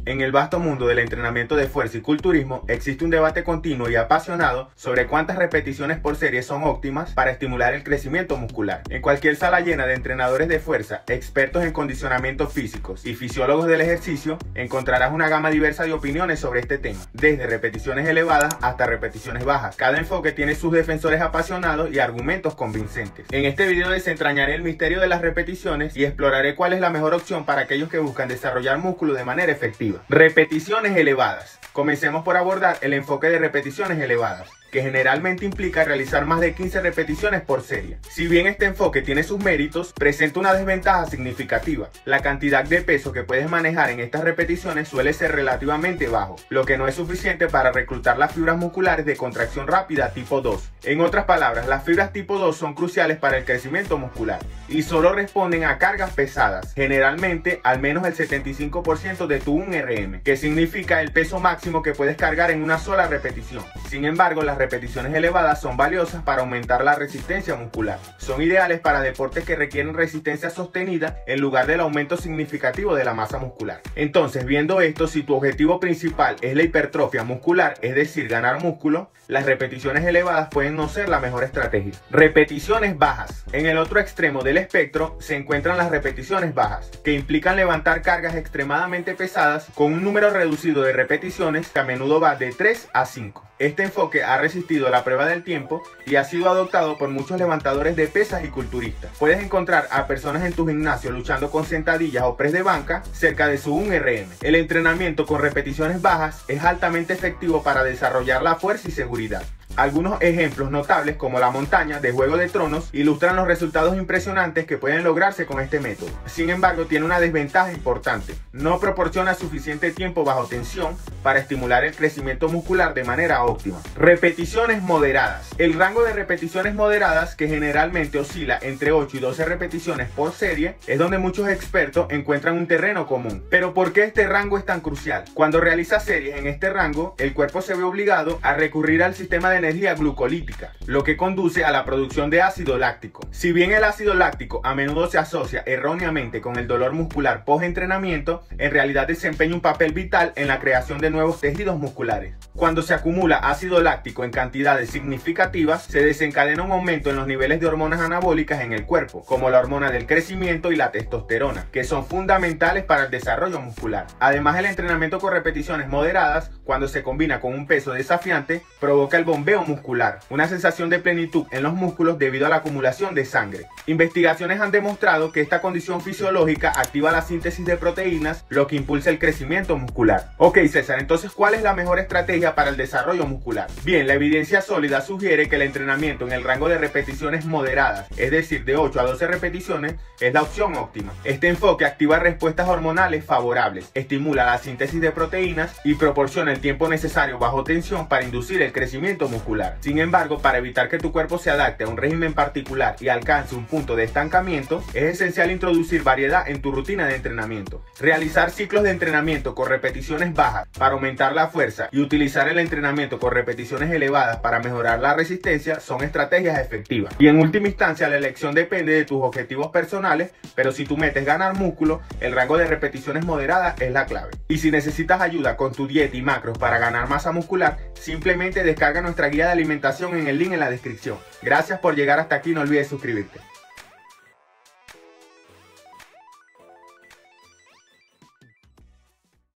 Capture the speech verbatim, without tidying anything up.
En el vasto mundo del entrenamiento de fuerza y culturismo existe un debate continuo y apasionado sobre cuántas repeticiones por serie son óptimas para estimular el crecimiento muscular. En cualquier sala llena de entrenadores de fuerza, expertos en condicionamiento físicos y fisiólogos del ejercicio, encontrarás una gama diversa de opiniones sobre este tema, desde repeticiones elevadas hasta repeticiones bajas. Cada enfoque tiene sus defensores apasionados y argumentos convincentes. En este video desentrañaré el misterio de las repeticiones y exploraré cuál es la mejor opción para aquellos que buscan desarrollar músculo de manera efectiva. Repeticiones elevadas. Comencemos por abordar el enfoque de repeticiones elevadas, que generalmente implica realizar más de quince repeticiones por serie. Si bien este enfoque tiene sus méritos, presenta una desventaja significativa. La cantidad de peso que puedes manejar en estas repeticiones suele ser relativamente bajo, lo que no es suficiente para reclutar las fibras musculares de contracción rápida tipo dos. En otras palabras, las fibras tipo dos son cruciales para el crecimiento muscular y solo responden a cargas pesadas, generalmente al menos el setenta y cinco por ciento de tu uno R M, que significa el peso máximo que puedes cargar en una sola repetición. Sin embargo, las repeticiones elevadas son valiosas para aumentar la resistencia muscular. Son ideales para deportes que requieren resistencia sostenida en lugar del aumento significativo de la masa muscular. Entonces, viendo esto, si tu objetivo principal es la hipertrofia muscular, es decir, ganar músculo, las repeticiones elevadas pueden no ser la mejor estrategia. Repeticiones bajas. En el otro extremo del espectro se encuentran las repeticiones bajas, que implican levantar cargas extremadamente pesadas con un número reducido de repeticiones que a menudo va de tres a cinco. Este enfoque ha resistido la prueba del tiempo y ha sido adoptado por muchos levantadores de pesas y culturistas. Puedes encontrar a personas en tu gimnasio luchando con sentadillas o press de banca cerca de su uno R M. El entrenamiento con repeticiones bajas es altamente efectivo para desarrollar la fuerza y seguridad. Algunos ejemplos notables, como la montaña de Juego de Tronos, ilustran los resultados impresionantes que pueden lograrse con este método. Sin embargo, tiene una desventaja importante: no proporciona suficiente tiempo bajo tensión para estimular el crecimiento muscular de manera óptima. Repeticiones moderadas. El rango de repeticiones moderadas, que generalmente oscila entre ocho y doce repeticiones por serie, es donde muchos expertos encuentran un terreno común. Pero ¿por qué este rango es tan crucial? Cuando realizas series en este rango, el cuerpo se ve obligado a recurrir al sistema de energía glucolítica, lo que conduce a la producción de ácido láctico. Si bien el ácido láctico a menudo se asocia erróneamente con el dolor muscular post-entrenamiento, en realidad desempeña un papel vital en la creación de nuevos tejidos musculares. Cuando se acumula ácido láctico en cantidades significativas, se desencadena un aumento en los niveles de hormonas anabólicas en el cuerpo, como la hormona del crecimiento y la testosterona, que son fundamentales para el desarrollo muscular. Además, el entrenamiento con repeticiones moderadas, cuando se combina con un peso desafiante, provoca el bombeo muscular, una sensación de plenitud en los músculos debido a la acumulación de sangre. Investigaciones han demostrado que esta condición fisiológica activa la síntesis de proteínas, lo que impulsa el crecimiento muscular. Ok, César, entonces, ¿cuál es la mejor estrategia para el desarrollo muscular? Bien, la evidencia sólida sugiere que el entrenamiento en el rango de repeticiones moderadas, es decir, de ocho a doce repeticiones, es la opción óptima. Este enfoque activa respuestas hormonales favorables, estimula la síntesis de proteínas y proporciona el tiempo necesario bajo tensión para inducir el crecimiento muscular. Sin embargo, para evitar que tu cuerpo se adapte a un régimen particular y alcance un punto de estancamiento, es esencial introducir variedad en tu rutina de entrenamiento. Realizar ciclos de entrenamiento con repeticiones bajas para aumentar la fuerza y utilizar el entrenamiento con repeticiones elevadas para mejorar la resistencia son estrategias efectivas. Y en última instancia, la elección depende de tus objetivos personales, pero si tu meta es ganar músculo, el rango de repeticiones moderadas es la clave. Y si necesitas ayuda con tu dieta y macros para ganar masa muscular, simplemente descarga nuestra guía de alimentación en el link en la descripción. Gracias por llegar hasta aquí, no olvides suscribirte.